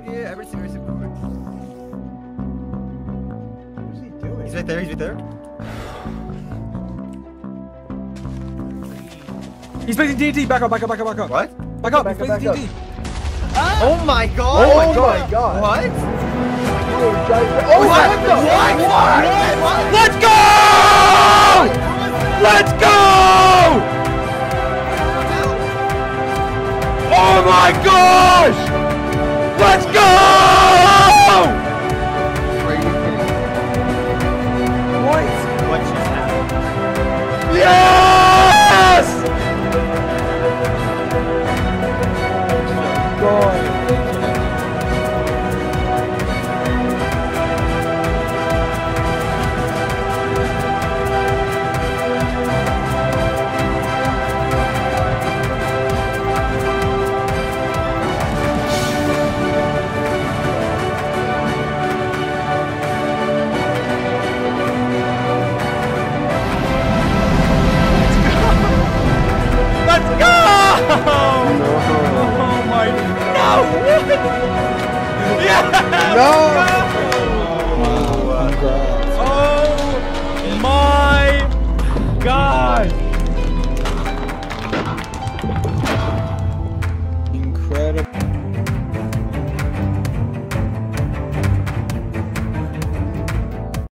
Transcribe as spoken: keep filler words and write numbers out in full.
Yeah, every single court. What's he doing? He's right there, he's right there. He's placing D N T. Back up, back up, back up, back up. What? Back up, Back he's up, placing back D N T. Oh my god! Oh my god! What? Oh, guys, oh, What? what the? What? What? What? Let's go! Let's go! Oh my gosh! Let's go! Are you kidding? What? What just happened? Yes! God. Let's go! Oh my no! Yeah! No!